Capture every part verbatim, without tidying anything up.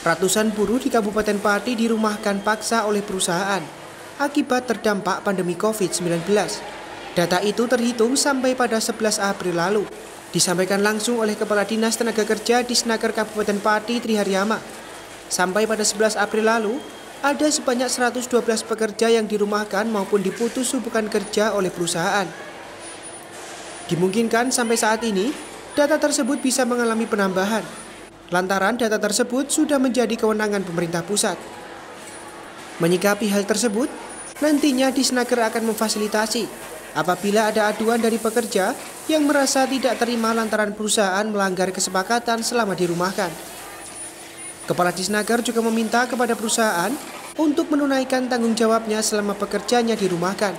Ratusan buruh di Kabupaten Pati dirumahkan paksa oleh perusahaan akibat terdampak pandemi covid sembilan belas. Data itu terhitung sampai pada sebelas April lalu. Disampaikan langsung oleh Kepala Dinas Tenaga Kerja Disnaker Kabupaten Pati Triharyama. Sampai pada sebelas April lalu, ada sebanyak seratus dua belas pekerja yang dirumahkan maupun diputus hubungan kerja oleh perusahaan. Dimungkinkan sampai saat ini, data tersebut bisa mengalami penambahan. Lantaran data tersebut sudah menjadi kewenangan pemerintah pusat. Menyikapi hal tersebut, nantinya Disnaker akan memfasilitasi apabila ada aduan dari pekerja yang merasa tidak terima lantaran perusahaan melanggar kesepakatan selama dirumahkan. Kepala Disnaker juga meminta kepada perusahaan untuk menunaikan tanggung jawabnya selama pekerjanya dirumahkan.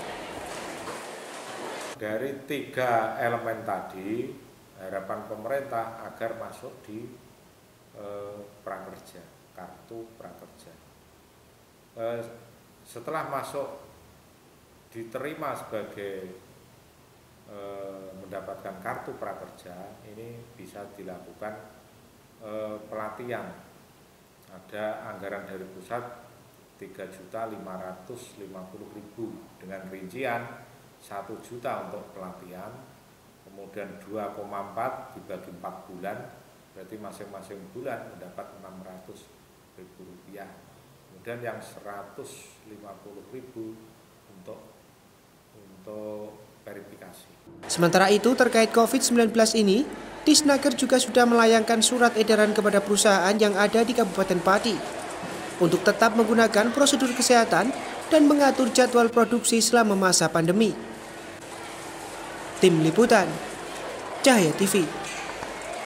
Dari tiga elemen tadi, harapan pemerintah agar masuk di Eh, prakerja, kartu prakerja. Eh, setelah masuk diterima sebagai eh, mendapatkan kartu prakerja, ini bisa dilakukan eh, pelatihan. Ada anggaran dari pusat tiga juta lima ratus lima puluh ribu dengan rincian satu juta untuk pelatihan, kemudian dua koma empat dibagi empat bulan. Berarti masing-masing bulan mendapat enam ratus ribu rupiah. Kemudian yang seratus lima puluh ribu untuk untuk verifikasi. Sementara itu terkait covid sembilan belas ini, Disnaker juga sudah melayangkan surat edaran kepada perusahaan yang ada di Kabupaten Pati untuk tetap menggunakan prosedur kesehatan dan mengatur jadwal produksi selama masa pandemi. Tim Liputan, Cahaya T V.